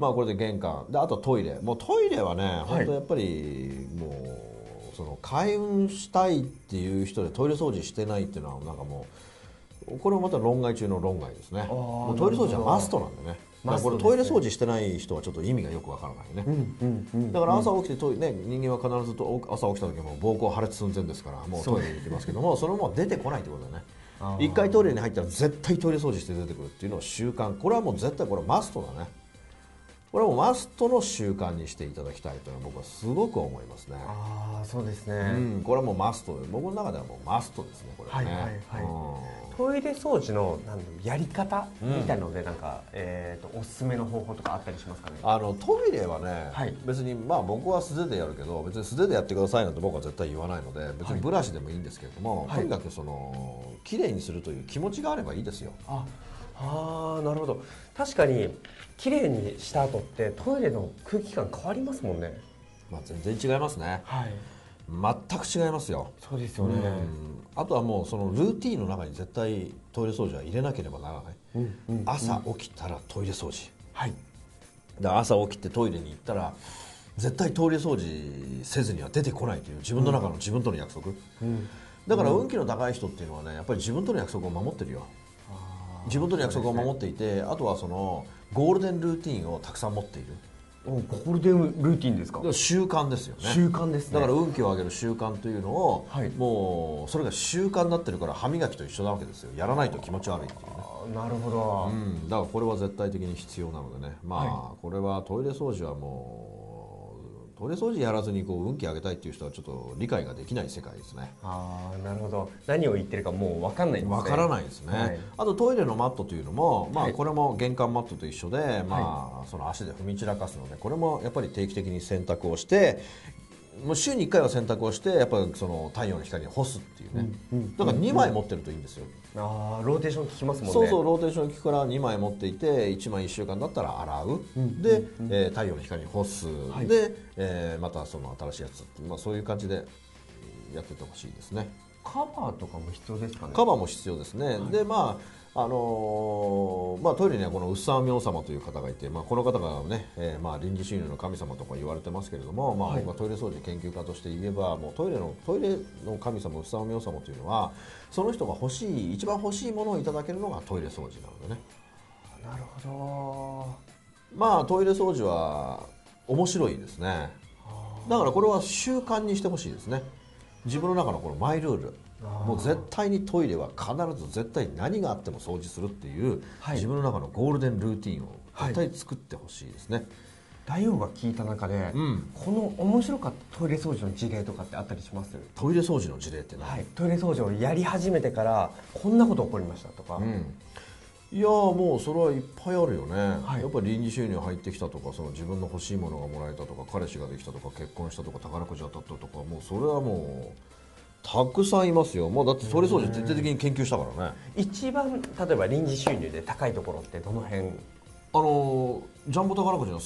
まあこれで玄関で、あとトイレ、もうトイレはね、本当やっぱりもうその開運したいっていう人でトイレ掃除してないっていうのはなんかもうこれもまた論外中の論外ですね。もうトイレ掃除はマストなんでね。だからこれトイレ掃除してない人はちょっと意味がよくわからないね。だから朝起きて人間は必ず朝起きた時も膀胱破裂寸前ですから、もうトイレに行きますけども、それも出てこないってことだね。一回トイレに入ったら絶対トイレ掃除して出てくるっていうのを習慣、これはもう絶対これはマストだね。これはもうマストの習慣にしていただきたいというのは僕はすごく思いますね。 ああ、そうですね。 これはもうマストで、僕の中ではもうマストですね、これはね。 トイレ掃除のやり方みたいなのでなんか、おすすめの方法とかあったりしますかね。 トイレはね、別にまあ僕は素手でやるけど、別に素手でやってくださいなんて僕は絶対言わないので、別にブラシでもいいんですけれども、とにかくその綺麗にするという気持ちがあればいいですよ。 ああ、なるほど。確かに綺麗にした後ってトイレの空気感変わりますもんね。 まあ全然違いますね。全く違いますよ。 そうですよね。 あとはもうそのルーティンの中に絶対トイレ掃除は入れなければならない。朝起きたらトイレ掃除。だから朝起きてトイレに行ったら絶対トイレ掃除せずには出てこないという自分の中の自分との約束。だから運気の高い人っていうのはね、やっぱり自分との約束を守ってるよ。自分との約束を守っていて、あとはそのゴールデンルーティンをたくさん持っている。 ゴールデンルーティンですか。 習慣ですよね。 習慣ですね。 だから運気を上げる習慣というのを、もうそれが習慣になってるから歯磨きと一緒なわけですよ。やらないと気持ち悪いっていうね。 なるほど。 だからこれは絶対的に必要なのでね。まあこれはトイレ掃除はもうトイレ掃除やらずにこう運気上げたいっていう人はちょっと理解ができない世界ですね。 なるほど。何を言ってるかもう分かんないですね。 分からないですね。あとトイレのマットというのも、まあこれも玄関マットと一緒で、まあその足で踏み散らかすので、これもやっぱり定期的に洗濯をして、もう週に1回は洗濯をして、やっぱりその太陽の光に干すっていうね。だから2枚持ってるといいんですよ。 ローテーション効きますもんね。 そうそう、ローテーション効くから2枚持っていて、1枚1週間だったら洗う。で、太陽の光に干す。で、またその新しいやつ、まあそういう感じでやっててほしいですね。 カバーとかも必要ですかね。 カバーも必要ですね。で、まあまあ、トイレにはこの宇佐美明様という方がいて、まあ、この方がね、まあ、臨時収入の神様とか言われてますけれども、まあ僕はトイレ掃除研究家として言えば、もうトイレの神様、宇佐美明様というのは、その人が一番欲しいものをいただけるのがトイレ掃除なのでね。 なるほど。まあトイレ掃除は面白いですね。だからこれは習慣にしてほしいですね。自分の中のこのマイルール。もう絶対にトイレは必ず絶対何があっても掃除するっていう、自分の中のゴールデンルーティンを絶対作ってほしいですね。 大王が聞いた中で、この面白かったトイレ掃除の事例とかってあったりします？ トイレ掃除の事例って何？ トイレ掃除をやり始めてからこんなこと起こりましたとか。 いやもうそれはいっぱいあるよね。やっぱり臨時収入入ってきたとか、その自分の欲しいものがもらえたとか、彼氏ができたとか、結婚したとか、宝くじ当たったとか、もうそれはもうたくさんいますよ。もうだってトイレ掃除徹底的に研究したからね。 一番例えば臨時収入で高いところってどの辺？ ジャンボ宝くじの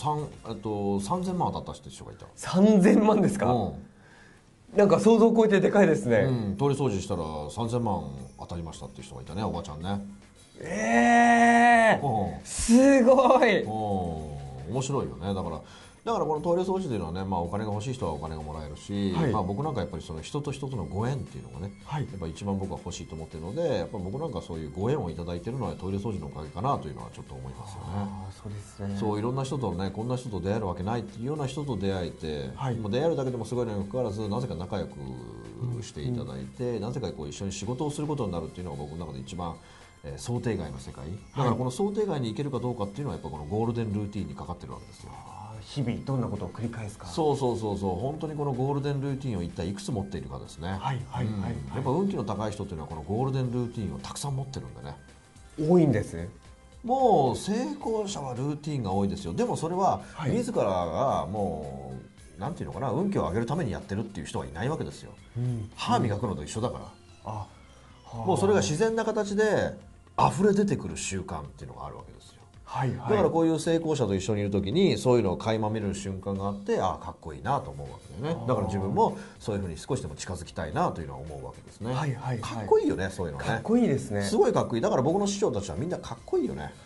3000万当たった人がいた。 3000万ですか？なんか想像を超えてでかいですね。 トイレ掃除したら3000万当たりましたっていう人がいたね、おばちゃんね。 すごい。 面白いよね。だからこのトイレ掃除というのはね、まあ、お金が欲しい人はお金がもらえるし、まあ、僕なんかやっぱりその人と人とのご縁っていうのがね、やっぱ一番僕は欲しいと思ってるので、やっぱ僕なんかそういうご縁をいただいているのはトイレ掃除のおかげかなというのはちょっと思いますよね。 そうですね。 そういろんな人とね、こんな人と出会えるわけないっていうような人と出会えて、もう出会えるだけでもすごいのにもかかわらず、なぜか仲良くしていただいて、なぜかこう一緒に仕事をすることになるっていうのが僕の中で一番想定外の世界。だからこの想定外に行けるかどうかっていうのはやっぱこのゴールデンルーティンにかかってるわけですよ。 日々どんなことを繰り返すか。 そう本当にこのゴールデンルーティンを一体いくつ持っているかですね。やっぱ運気の高い人っていうのはこのゴールデンルーティンをたくさん持ってるんでね。 多いんですね。 もう成功者はルーティンが多いですよ。でもそれは自らがもうなんていうのかな、運気を上げるためにやってるっていう人はいないわけですよ。歯磨くのと一緒だから。もうそれが自然な形で溢れ出てくる習慣っていうのがあるわけですよ。だからこういう成功者と一緒にいる時にそういうのを垣間見る瞬間があって、かっこいいなと思うわけだよね。だから自分もそういうふうに少しでも近づきたいなというのは思うわけですね。かっこいいよね、そういうのね。 かっこいいですね。 すごいかっこいい。だから僕の師匠たちはみんなかっこいいよね。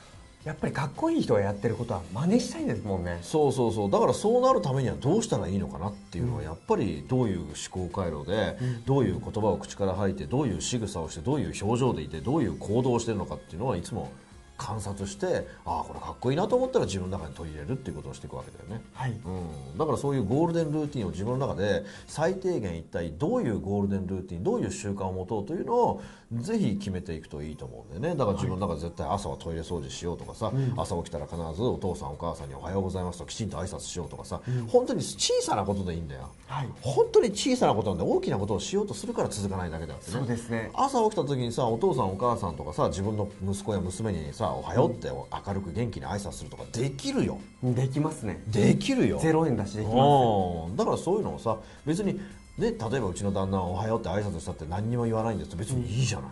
やっぱりかっこいい人がやってることは真似したいですもんね。 そうそうそう、だからそうなるためにはどうしたらいいのかなっていうのはやっぱりどういう思考回路でどういう言葉を口から吐いてどういう仕草をしてどういう表情でいてどういう行動をしてるのかっていうのはいつも観察して、ああこれかっこいいなと思ったら自分の中に取り入れるっていうことをしていくわけだよね、 はい、 だからそういうゴールデンルーティンを自分の中で最低限一体どういうゴールデンルーティンどういう習慣を持とうというのをぜひ決めていくといいと思うんでね。だから自分の中で絶対朝はトイレ掃除しようとかさ、朝起きたら必ずお父さんお母さんにおはようございますときちんと挨拶しようとかさ、本当に小さなことでいいんだよ、 はい、 本当に小さなことなんで大きなことをしようとするから続かないだけだってね。 そうですね。 朝起きた時にさお父さんお母さんとかさ自分の息子や娘にさおはようって明るく元気に挨拶するとかできるよ。 できますね。 できるよ。 0円だしできます。 だからそういうのをさ別にね、例えばうちの旦那はおはようって挨拶したって何にも言わないんですって別にいいじゃない、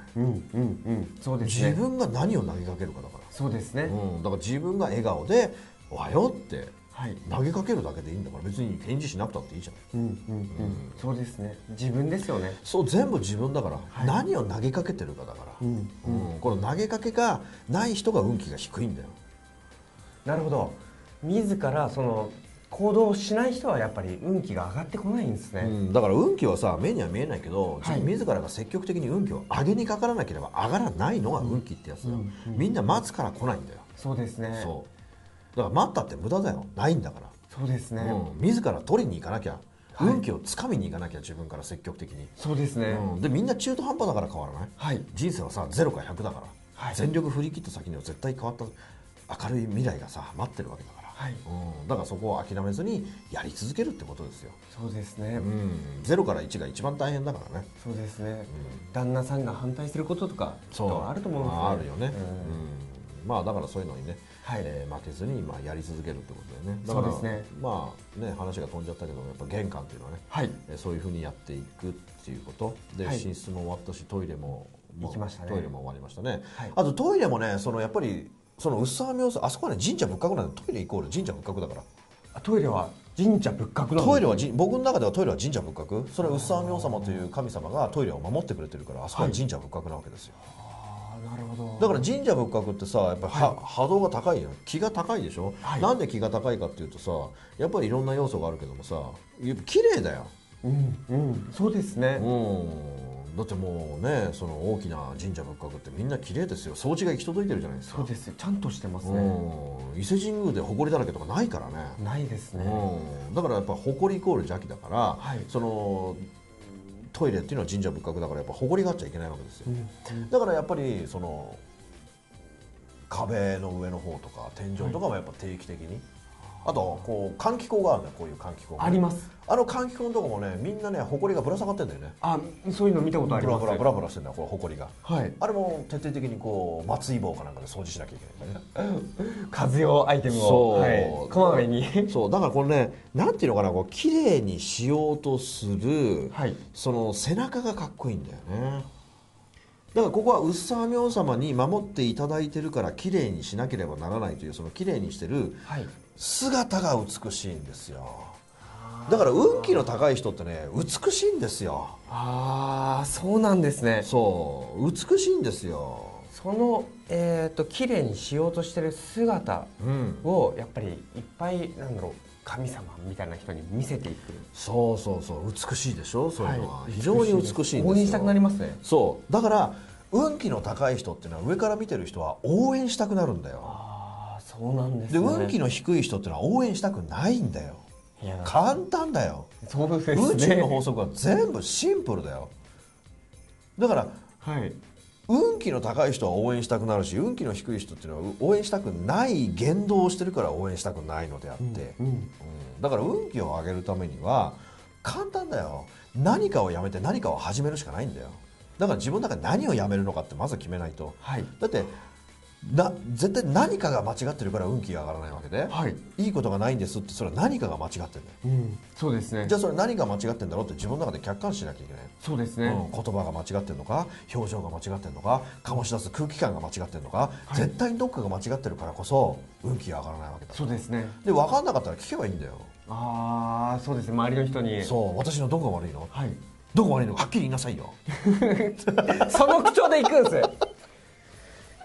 そうですね。 自分が何を投げかけるかだから。 そうですね、 だから自分が笑顔でおはようってはい、 投げかけるだけでいいんだから別に返事しなくたっていいじゃない、 そうですね。自分ですよね。 そう全部自分だから、 はい、 何を投げかけてるかだから、この投げかけがない人が運気が低いんだよ。 なるほど。自らその行動しない人はやっぱり運気が上がってこないんですね、 だから運気はさ目には見えないけど、 はい、 自らが積極的に運気を上げにかからなければ上がらないのが運気ってやつだよ、みんな待つから来ないんだよ。 そうですね。 そうだから待ったって無駄だよ。ないんだから。 そうですね、 自ら取りに行かなきゃ、運気をつかみに行かなきゃ自分から積極的に。 そうですね、 でみんな中途半端だから変わらない、 はい、 人生はさ0か100だから、 はい、 全力振り切った先には絶対変わった明るい未来がさ待ってるわけだから、 はい、 だからそこを諦めずにやり続けるってことですよ。 そうですね、 0から1が一番大変だからね。 そうですね、旦那さんが反対することとかあると思うんですね。 あるよね、まあだからそういうのにね、 はい、 負けずにまあやり続けるってことでね。だからそうですね、 まあね話が飛んじゃったけどやっぱ玄関っていうのはね、 はい、 そういうふうにやっていくっていうことで、 はい、 寝室も終わったしトイレも行きましたね。 トイレも終わりましたね、 はい、 あとトイレもねそのやっぱりその薄沢明星あそこはね神社仏閣なんでトイレイコール神社仏閣だから。 トイレは神社仏閣なんです。 トイレは僕の中ではトイレは神社仏閣。それは薄沢明王様という神様がトイレを守ってくれてるからあそこは神社仏閣なわけですよ、 なるほど。 だから神社仏閣ってさやっぱり、波動が高いよ。気が高いでしょ、なんで気が高いかっていうとさやっぱりいろんな要素があるけどもさ綺麗だよ。 そうですね、 だってもうねその大きな神社仏閣ってみんな綺麗ですよ。掃除が行き届いてるじゃないですか。 そうですよ。ちゃんとしてますね。 伊勢神宮で埃だらけとかないからね。 ないですね、 だからやっぱ埃イコール邪気だから、そのトイレっていうのは神社仏閣だからやっぱ埃があっちゃいけないわけですよ、だからやっぱりその壁の上の方とか天井とかもやっぱ定期的に、あとこう換気口があるんだよ。こういう換気口があります。 あの換気口のとこもねみんなね埃がぶら下がってんだよね。 そういうの見たことあります。 ブラブラしてんだよこれ埃が、 はい、 あれも徹底的にこう松井棒かなんかで掃除しなきゃいけないんだね活用アイテムをこまめにそうだからこれねなんていうのかなこう綺麗にしようとする、その背中がかっこいいんだよね。だからここは薄沢明王様に守っていただいてるから綺麗にしなければならないというその綺麗にしてる姿が美しいんですよ。だから運気の高い人ってね美しいんですよ。 そうなんですね。 そう美しいんですよ。 その綺麗にしようとしてる姿をやっぱりいっぱいなんだろう神様みたいな人に見せていく。 そう美しいでしょ。そういうのは非常に美しいんですよ。 応援したくなりますね。 そうだから運気の高い人っていうのは上から見てる人は応援したくなるんだよ。 そうなんですね。 ね。 で運気の低い人っていうのは応援したくないんだよ。簡単だよ。 そうですね。 宇宙の法則は全部シンプルだよ。だから、運気の高い人は応援したくなるし運気の低い人っていうのは応援したくない言動をしてるから応援したくないのであって、だから運気を上げるためには簡単だよ。何かをやめて何かを始めるしかないんだよ。だから自分の中で何をやめるのかってまず決めないと、だって絶対何かが間違ってるから運気が上がらないわけで、いいことがないんですってそれは何かが間違ってるんだよ、 そうですね。 じゃあそれ何が間違ってんだろうって自分の中で客観視しなきゃいけない。 そうですね、 言葉が間違ってるのか表情が間違ってるのか醸し出す空気感が間違ってるのか、絶対にどっかが間違ってるからこそ運気が上がらないわけだ。 そうですね。 で分かんなかったら聞けばいいんだよ。 そうですね。周りの人に私のどこが悪いの、どこが悪いのかはっきり言いなさいよその口調で行くんです。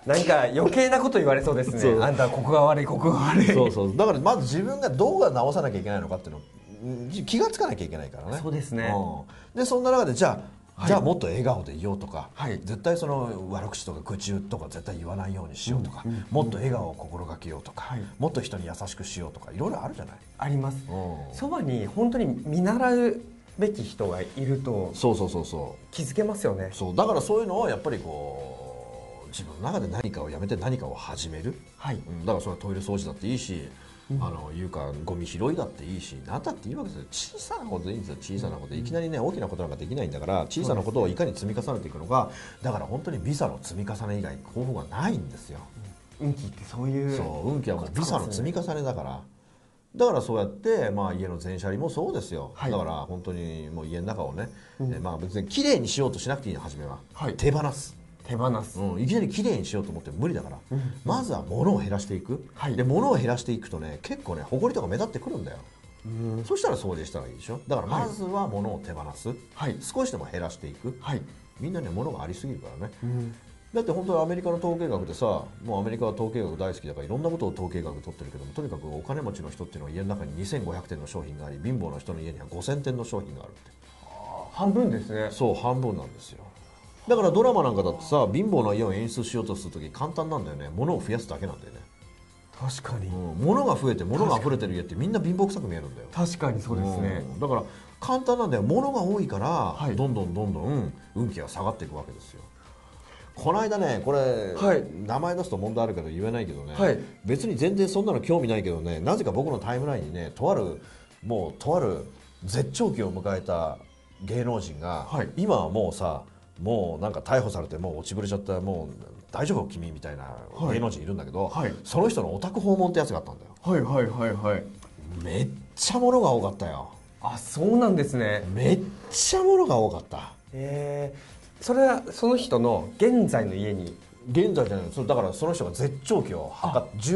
なんか余計なこと言われそうですね。あんたここが悪いここが悪い。 そうそう、だからまず自分がどうが直さなきゃいけないのかっていうのを気がつかなきゃいけないからね。 そうですね。 でそんな中でじゃあもっと笑顔でいようとか、 はい、 絶対その悪口とか愚痴とか絶対言わないようにしようとか、もっと笑顔を心がけようとか、はい、もっと人に優しくしようとかいろいろあるじゃない。 あります。そばに本当に見習うべき人がいるとそう気づけますよね。 そうだからそういうのをやっぱり自分の中で何かをやめて何かを始める、はい、だからそれはトイレ掃除だっていいし、床ゴミ拾いだっていいし何だっていいわけですよ。小さなことでいいんですよ。小さなこと、いきなりね大きなことなんかできないんだから、小さなことをいかに積み重ねていくのか。だから本当にビザの積み重ね以外方法がないんですよ。 運気ってそういう、 そう運気はもうビザの積み重ねだから。だからそうやって、家の全車輪もそうですよ、はい、だから本当にもう家の中をね、別にきれいにしようとしなくていいの。初めは、はい、手放す、いきなりきれいにしようと思っても無理だから、まずは物を減らしていく、はい、で物を減らしていくとね結構ね埃とか目立ってくるんだよ。そしたら掃除したらいいでしょ。だからまずは物を手放す、はい、少しでも減らしていく、はい、みんなね物がありすぎるからね、だって本当にアメリカの統計学でさ、もうアメリカは統計学大好きだからいろんなことを統計学取ってるけども、とにかくお金持ちの人っていうのは家の中に2500点の商品があり、貧乏な人の家には5000点の商品があるって。 半分ですね。 そう、半分なんですよ。だからドラマなんかだってさ、貧乏な家を演出しようとするとき簡単なんだよね。物を増やすだけなんだよね。 確かに、 物が増えて物が溢れてる家ってみんな貧乏くさく見えるんだよ。 確かにそうですね、 だから簡単なんだよ。物が多いから、はい、どんどん運気が下がっていくわけですよ。この間ねこれ、はい、名前出すと問題あるけど言えないけどね、はい、別に全然そんなの興味ないけどね、なぜか僕のタイムラインにねとある絶頂期を迎えた芸能人が、はい、今はもうさもうなんか逮捕されてもう落ちぶれちゃった、もう大丈夫君みたいな芸能人いるんだけど、はい、その人のお宅訪問ってやつがあったんだよ。めっちゃ物が多かったよ。 あ、そうなんですね。 めっちゃ物が多かった。 それはその人の現在の家に。 現在じゃない、だからその人が絶頂期を測って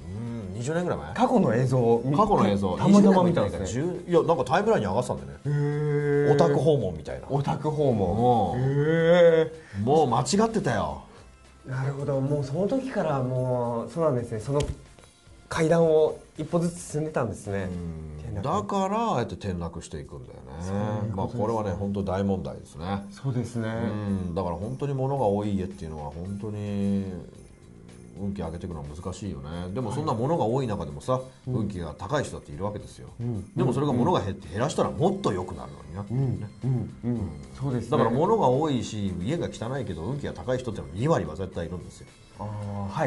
20年ぐらい前、 過去の映像たまたま見たんですね。いやなんかタイムラインに上がってたんだよね。お宅訪問みたいな。 お宅訪問、 もう間違ってたよ。 なるほど。もうその時からもうそうなんですね。その階段を一歩ずつ進んでたんですね。 だからああやって転落していくんだよね。これはね本当大問題ですね。 そうですね。 だから本当に物が多い家っていうのは本当に運気上げていくのは難しいよね。でもそんな物が多い中でもさ、運気が高い人だっているわけですよ。でもそれが物が減らしたらもっと良くなるのになっていうね。 そうですね。 だから物が多いし家が汚いけど運気が高い人ってのは2割は絶対いるんですよ。 はい。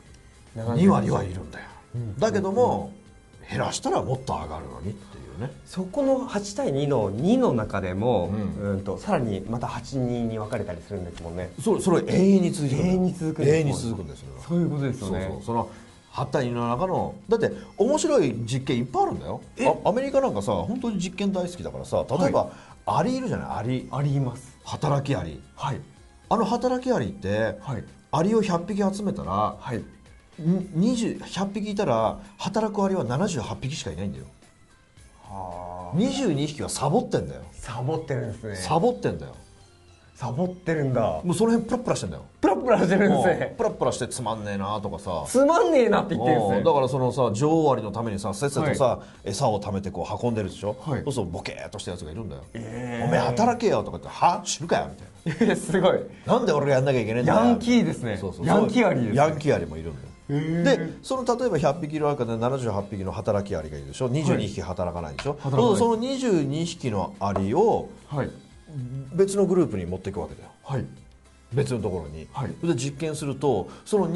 2割はいるんだよ。だけども減らしたらもっと上がるのにっていうね。 そこの8対2の2の中でも、さらにまた8、2に分かれたりするんですもんね。 それ永遠に続く。 永遠に続くんです。 永遠に続くんですよ。 そういうことですよね。 その8対2の中のだって面白い実験いっぱいあるんだよ。アメリカなんかさ本当に実験大好きだからさ、例えばアリいるじゃない。 アリいます。 働きアリ。 はい。 働きアリって、アリを100匹集めたら、100匹いたら働くアリは78匹しかいないんだよ。22匹はサボってんだよ。 サボってるんですね。 サボってんだよ。 サボってるんだ。 もうその辺プラプラしてんだよ。 プラプラしてるんですね。 プラプラしてつまんねえなとかさ、 つまんねえなって言ってるんですね。 だからそのさ女王アリのためにさせっせとさ、餌を貯めてこう運んでるでしょ。そうするとボケーっとしたやつがいるんだよ。おめえ働けよとか言って、は知るかよみたいな。 すごい。 なんで俺がやんなきゃいけないんだよ。 ヤンキーですね。ヤンキーアリです。 ヤンキーアリもいるんだよ。でその例えば100匹いる中で78匹の働きアリがいるでしょ。22匹働かないでしょ。その22匹のアリを別のグループに持っていくわけだよ。別のところに。で実験するとその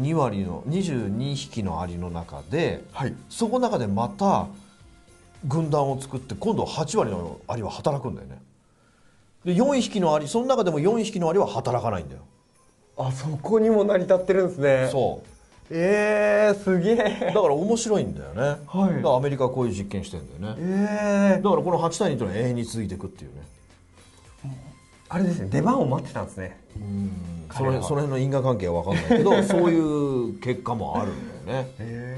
22匹のアリの中で、そこの中でまた軍団を作って今度は8割のアリは働くんだよね。で4匹のアリ、その中でも4匹のアリは働かないんだよ。 あ、そこにも成り立ってるんですね。 そう。 すげえ。 だから面白いんだよね。だからアメリカはこういう実験してるんだよね。だからこの8対2というのは永遠に続いていくっていうね。 あれですね、出番を待ってたんですね。 その辺の因果関係は分かんないけどそういう結果もあるんだよね。